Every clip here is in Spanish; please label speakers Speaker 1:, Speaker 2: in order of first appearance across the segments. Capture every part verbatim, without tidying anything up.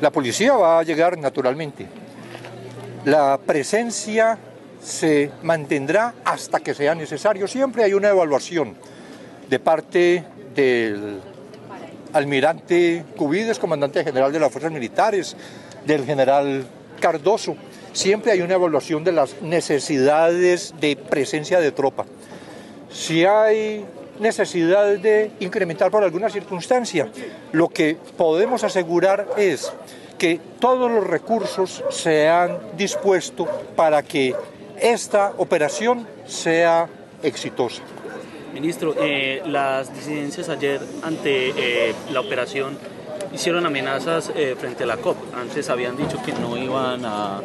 Speaker 1: La policía va a llegar naturalmente. La presencia se mantendrá hasta que sea necesario. Siempre hay una evaluación de parte del almirante Cubides, comandante general de las fuerzas militares, del general Cardoso. Siempre hay una evaluación de las necesidades de presencia de tropa. Si hay necesidad de incrementar por alguna circunstancia, lo que podemos asegurar es que todos los recursos se han dispuesto para que esta operación sea exitosa.
Speaker 2: Ministro, eh, las disidencias ayer ante eh, la operación hicieron amenazas eh, frente a la C O P. Antes habían dicho que no iban a...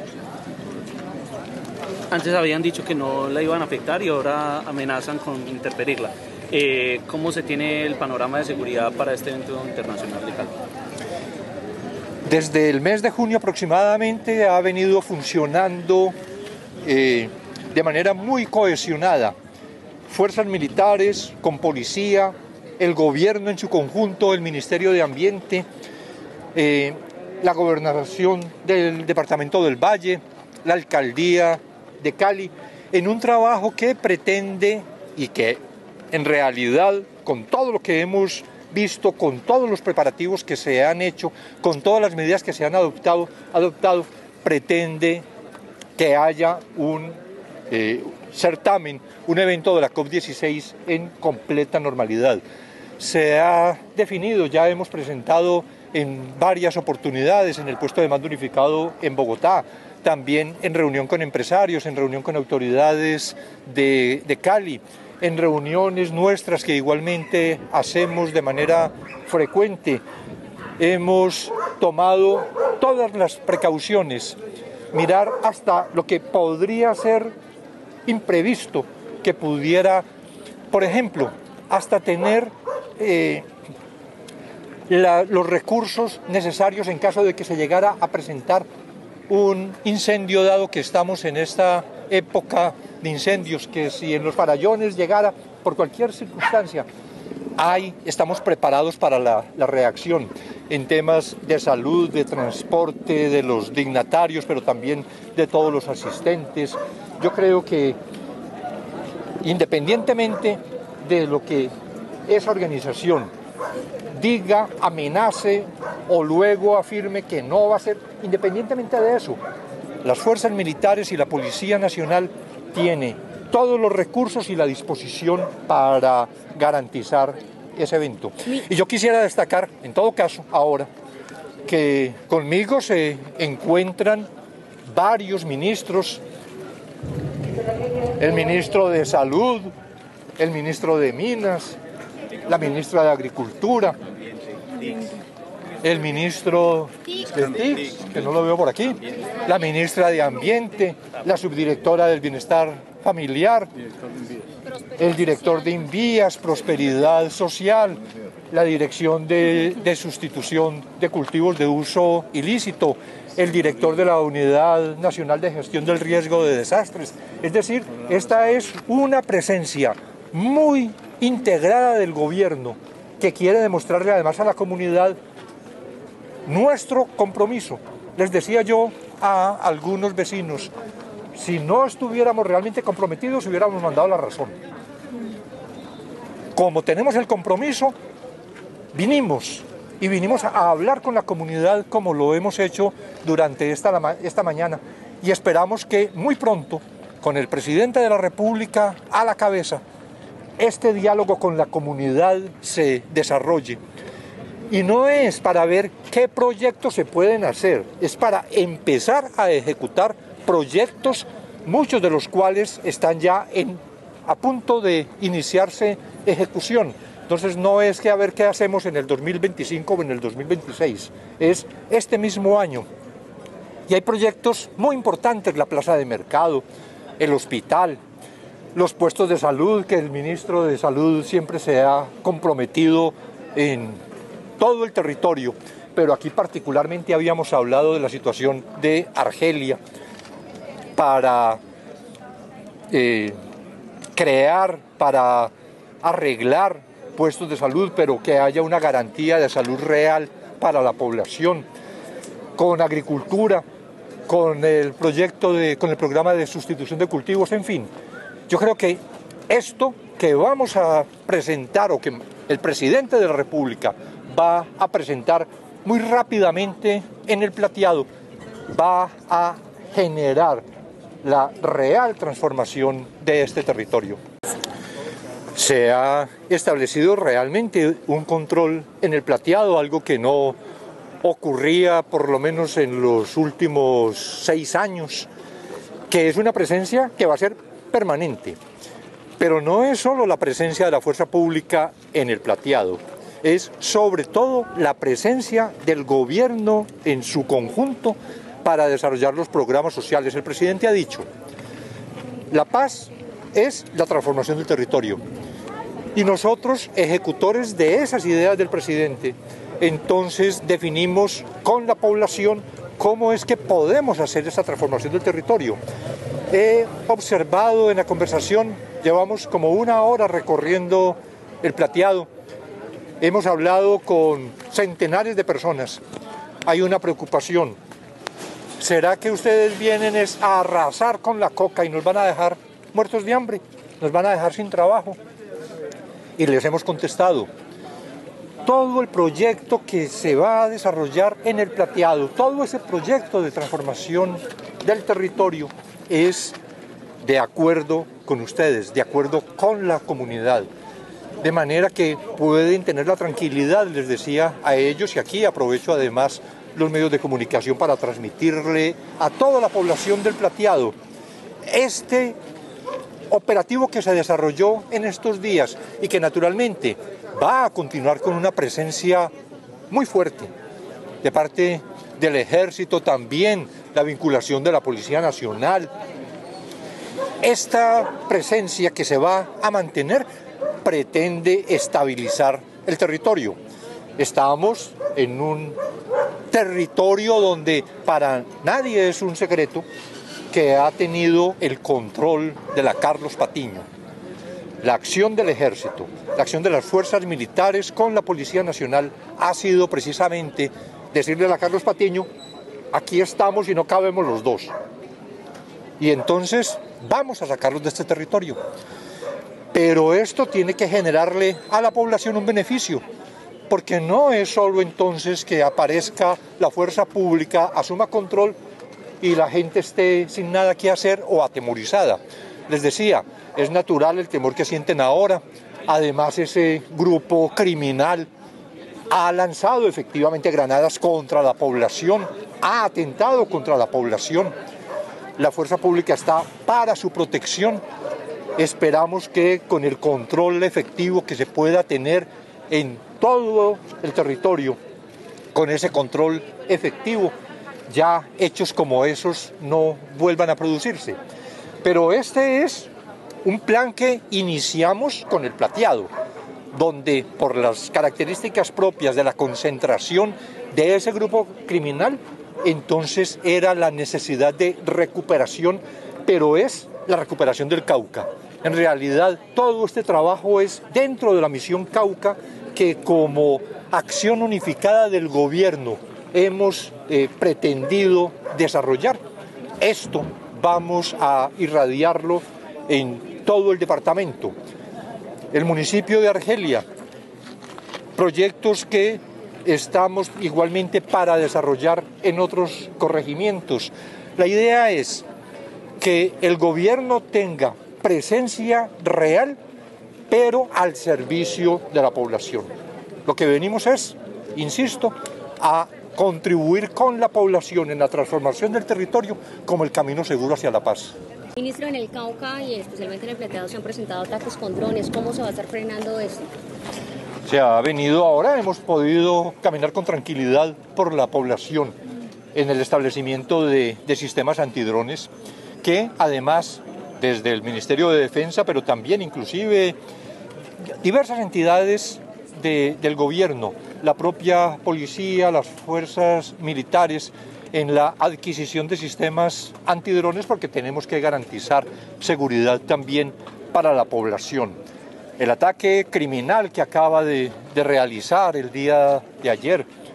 Speaker 2: Antes habían dicho que no la iban a afectar y ahora amenazan con interferirla. Eh, ¿Cómo se tiene el panorama de seguridad para este evento internacional de Cali?
Speaker 1: Desde el mes de junio aproximadamente ha venido funcionando eh, de manera muy cohesionada. Fuerzas militares con policía, el gobierno en su conjunto, el Ministerio de Ambiente, eh, la gobernación del departamento del Valle, la alcaldía de Cali, en un trabajo que pretende y que en realidad, con todo lo que hemos visto, con todos los preparativos que se han hecho, con todas las medidas que se han adoptado, adoptado pretende que haya un eh, certamen, un evento de la COP dieciséis en completa normalidad. Se ha definido, ya hemos presentado en varias oportunidades en el puesto de mando unificado en Bogotá, también en reunión con empresarios, en reunión con autoridades de, de Cali, en reuniones nuestras que igualmente hacemos de manera frecuente. Hemos tomado todas las precauciones, mirar hasta lo que podría ser imprevisto, que pudiera, por ejemplo, hasta tener eh, la, los recursos necesarios en caso de que se llegara a presentar un incendio, dado que estamos en esta época de incendios, que si en los farallones llegara por cualquier circunstancia, hay, estamos preparados para la, la reacción en temas de salud, de transporte, de los dignatarios, pero también de todos los asistentes. Yo creo que independientemente de lo que esa organización diga, amenace o luego afirme que no va a ser, independientemente de eso, las fuerzas militares y la Policía Nacional tiene todos los recursos y la disposición para garantizar ese evento. Y yo quisiera destacar, en todo caso, ahora, que conmigo se encuentran varios ministros, el ministro de Salud, el ministro de Minas, la ministra de Agricultura, el ministro de T I C, que no lo veo por aquí, la ministra de Ambiente, la subdirectora del Bienestar Familiar, el director de Invías, Prosperidad Social, la Dirección de, de Sustitución de Cultivos de Uso Ilícito, el director de la Unidad Nacional de Gestión del Riesgo de Desastres. Es decir, esta es una presencia muy integrada del gobierno que quiere demostrarle además a la comunidad nuestro compromiso. Les decía yo a algunos vecinos, si no estuviéramos realmente comprometidos, hubiéramos mandado la razón. Como tenemos el compromiso, vinimos y vinimos a hablar con la comunidad como lo hemos hecho durante esta, esta mañana, y esperamos que muy pronto, con el presidente de la República a la cabeza, este diálogo con la comunidad se desarrolle. Y no es para ver qué proyectos se pueden hacer, es para empezar a ejecutar proyectos, muchos de los cuales están ya en, a punto de iniciarse ejecución. Entonces no es que a ver qué hacemos en el dos mil veinticinco o en el dos mil veintiséis, es este mismo año. Y hay proyectos muy importantes, la plaza de mercado, el hospital, los puestos de salud, que el ministro de Salud siempre se ha comprometido en todo el territorio, pero aquí particularmente habíamos hablado de la situación de Argelia para eh, crear, para arreglar puestos de salud, pero que haya una garantía de salud real para la población. con agricultura, con el proyecto de, con el programa de sustitución de cultivos, en fin. Yo creo que esto que vamos a presentar o que el presidente de la República va a presentar muy rápidamente en el plateado va a generar la real transformación de este territorio. Se ha establecido realmente un control en el plateado, algo que no ocurría por lo menos en los últimos seis años, que es una presencia que va a ser permanente. Pero no es solo la presencia de la fuerza pública en el plateado, es sobre todo la presencia del gobierno en su conjunto para desarrollar los programas sociales. El presidente ha dicho, la paz es la transformación del territorio. Y nosotros, ejecutores de esas ideas del presidente, entonces definimos con la población cómo es que podemos hacer esa transformación del territorio. He observado en la conversación, llevamos como una hora recorriendo el plateado, hemos hablado con centenares de personas, hay una preocupación. ¿Será que ustedes vienen es a arrasar con la coca y nos van a dejar muertos de hambre? ¿Nos van a dejar sin trabajo? Y les hemos contestado, todo el proyecto que se va a desarrollar en el plateado, todo ese proyecto de transformación del territorio es de acuerdo con ustedes, de acuerdo con la comunidad. De manera que pueden tener la tranquilidad, les decía a ellos, y aquí aprovecho además los medios de comunicación para transmitirle a toda la población del plateado este operativo que se desarrolló en estos días y que naturalmente va a continuar con una presencia muy fuerte de parte del Ejército, también la vinculación de la Policía Nacional. Esta presencia que se va a mantener pretende estabilizar el territorio. Estamos en un territorio donde para nadie es un secreto que ha tenido el control de la Carlos Patiño. La acción del Ejército, la acción de las fuerzas militares con la Policía Nacional ha sido precisamente decirle a la Carlos Patiño, aquí estamos y no cabemos los dos. Y entonces vamos a sacarlos de este territorio. Pero esto tiene que generarle a la población un beneficio, porque no es solo entonces que aparezca la fuerza pública, asuma control y la gente esté sin nada que hacer o atemorizada. Les decía, es natural el temor que sienten ahora. Además, ese grupo criminal ha lanzado efectivamente granadas contra la población, ha atentado contra la población. La fuerza pública está para su protección. Esperamos que con el control efectivo que se pueda tener en todo el territorio, con ese control efectivo, ya hechos como esos no vuelvan a producirse. Pero este es un plan que iniciamos con el plateado, donde por las características propias de la concentración de ese grupo criminal, entonces era la necesidad de recuperación, pero es la recuperación del Cauca. En realidad todo este trabajo es dentro de la misión Cauca que como acción unificada del gobierno hemos eh, pretendido desarrollar. Esto vamos a irradiarlo en todo el departamento. El municipio de Argelia, proyectos que estamos igualmente para desarrollar en otros corregimientos. La idea es que el gobierno tenga presencia real, pero al servicio de la población. Lo que venimos es, insisto, a contribuir con la población en la transformación del territorio como el camino seguro hacia la paz.
Speaker 3: Ministro, en el Cauca y especialmente en el plateado se han presentado ataques con drones. ¿Cómo se va a estar frenando esto?
Speaker 1: Se ha venido ahora, hemos podido caminar con tranquilidad por la población en el establecimiento de, de sistemas antidrones que además desde el Ministerio de Defensa, pero también inclusive diversas entidades de, del gobierno, la propia policía, las fuerzas militares, en la adquisición de sistemas antidrones porque tenemos que garantizar seguridad también para la población. El ataque criminal que acaba de, de realizar el día de ayer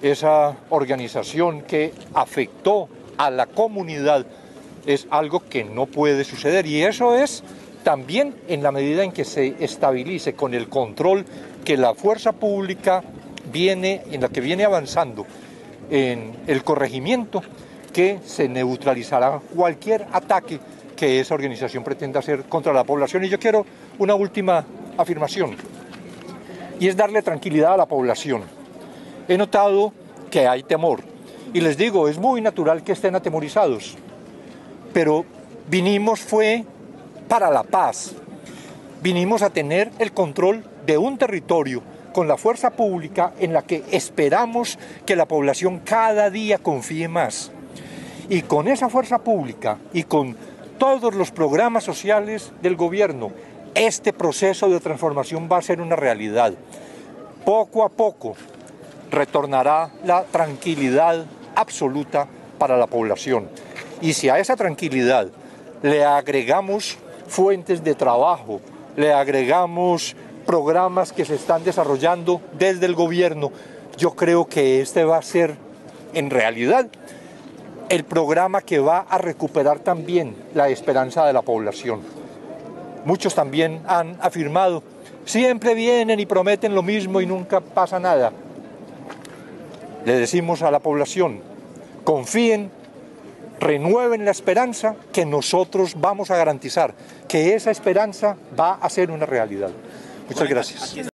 Speaker 1: esa organización que afectó a la comunidad, es algo que no puede suceder, y eso es también en la medida en que se estabilice con el control que la fuerza pública viene, en la que viene avanzando en el corregimiento, que se neutralizará cualquier ataque que esa organización pretenda hacer contra la población. Y yo quiero una última afirmación, y es darle tranquilidad a la población. He notado que hay temor, y les digo, es muy natural que estén atemorizados, pero vinimos fue para la paz, vinimos a tener el control de un territorio con la fuerza pública en la que esperamos que la población cada día confíe más. Y con esa fuerza pública y con todos los programas sociales del gobierno, este proceso de transformación va a ser una realidad. Poco a poco retornará la tranquilidad absoluta para la población. Y si a esa tranquilidad le agregamos fuentes de trabajo, le agregamos programas que se están desarrollando desde el gobierno, yo creo que este va a ser en realidad el programa que va a recuperar también la esperanza de la población. Muchos también han afirmado, siempre vienen y prometen lo mismo y nunca pasa nada. Le decimos a la población, confíen, renueven la esperanza, que nosotros vamos a garantizar que esa esperanza va a ser una realidad. Muchas gracias.